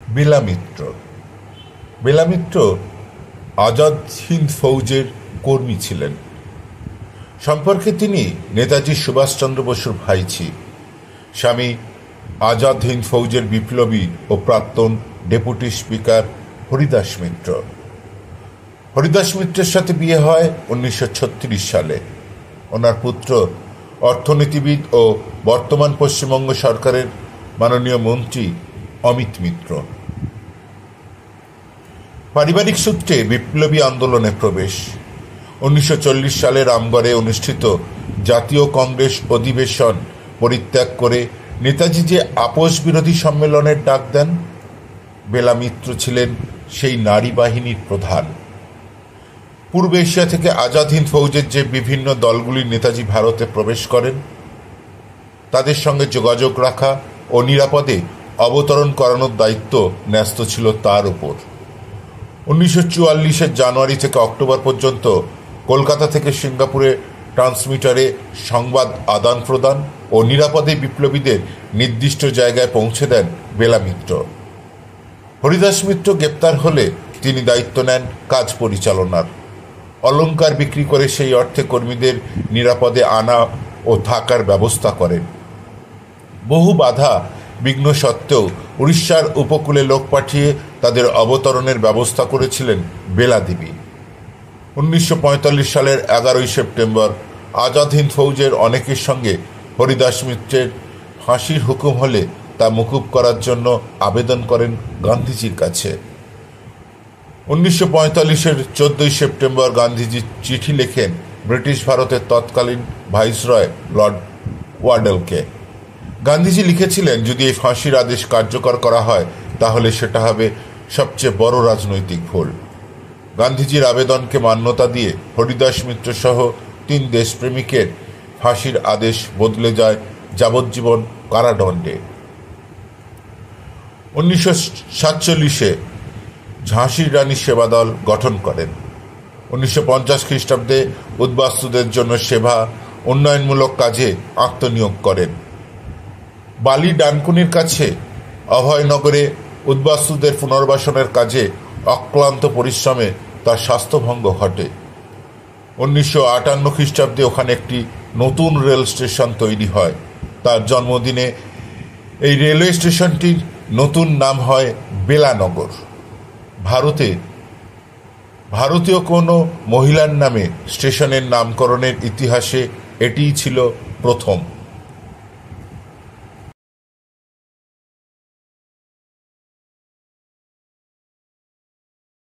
বেলা মিত্র। বেলা মিত্র আজাদ হিন্দ ফৌজের কর্মী ছিলেন। সম্পর্কে তিনি নেতাজি সুভাষচন্দ্র বসুর ভাইঝি, স্বামী আজাদ হিন্দ ফৌজের বিপ্লবী ও প্রাক্তন ডেপুটি স্পিকার হরিদাস মিত্র। হরিদাস মিত্রের সাথে বিয়ে হয় 1936 সালে। ওনার পুত্র অর্থনীতিবিদ ও বর্তমান পশ্চিমবঙ্গ সরকারের মাননীয় মন্ত্রী অমিত মিত্র। পারিবারিক সূত্রে বিপ্লবী আন্দোলনে প্রবেশ। 1940 সালে রামগড়ে অনুষ্ঠিত জাতীয় কংগ্রেস অধিবেশন পরিত্যাগ করে নেতাজি যে আপোষ বিরোধী সম্মেলনের ডাক দেন, বেলা মিত্র ছিলেন সেই নারী বাহিনীর প্রধান। পূর্ব এশিয়া থেকে আজাদ হিন্দ ফৌজের যে বিভিন্ন দলগুলি নেতাজি ভারতে প্রবেশ করেন, তাদের সঙ্গে যোগাযোগ রাখা ও নিরাপদে অবতরণ করানোর দায়িত্ব ন্যস্ত ছিল তার উপর। 1944 জানুয়ারি থেকে অক্টোবর পর্যন্ত কলকাতা থেকে সিঙ্গাপুরে ট্রান্সমিটারে সংবাদ আদান প্রদান ও নিরাপদে বিপ্লবীদের নির্দিষ্ট জায়গায় পৌঁছে দেন বেলা মিত্র। হরিদাস মিত্র গ্রেপ্তার হলে তিনি দায়িত্ব নেন কাজ পরিচালনার। অলংকার বিক্রি করে সেই অর্থে কর্মীদের নিরাপদে আনা ও থাকার ব্যবস্থা করেন। বহু বাধা বিঘ্ন সত্ত্বেও উড়িষ্যার উপকূলে লোক পাঠিয়ে তাদের অবতরণের ব্যবস্থা করেছিলেন বেলা দেবী। 1945 সালের 11 সেপ্টেম্বর আজাদ হিন্দ ফৌজের অনেকের সঙ্গে হরিদাস মিত্রের ফাঁসির হুকুম হলে তা মকুব করার জন্য আবেদন করেন গান্ধীজির কাছে। 1945-এর 14 সেপ্টেম্বর গান্ধীজি চিঠি লেখেন ব্রিটিশ ভারতের তৎকালীন ভাইসরয় লর্ড ওয়াডেলকে। গান্ধীজি লিখেছিলেন, যদি এই ফাঁসির আদেশ কার্যকর করা হয় তাহলে সেটা হবে সবচেয়ে বড় রাজনৈতিক ভুল। গান্ধীজির আবেদনকে মান্যতা দিয়ে হরিদাস মিত্র সহ 3 দেশপ্রেমিকের ফাঁসির আদেশ বদলে যায় যাবজ্জীবন কারাদণ্ডে। 1947-এ ঝাঁসির রানী সেবা দল গঠন করেন। 1950 খ্রিস্টাব্দে উদ্বাস্তুদের জন্য সেবা উন্নয়নমূলক কাজে আত্মনিয়োগ করেন। বালি ডানকুনির কাছে অভয়নগরে উদ্বাস্তুদের পুনর্বাসনের কাজে অক্লান্ত পরিশ্রমে তার স্বাস্থ্যভঙ্গ ঘটে। 1958 খ্রিস্টাব্দে ওখানে একটি নতুন রেল স্টেশন তৈরি হয়। তার জন্মদিনে এই রেলওয়ে স্টেশনটির নতুন নাম হয় বেলানগর। ভারতীয় কোনো মহিলার নামে স্টেশনের নামকরণের ইতিহাসে এটিই ছিল প্রথম।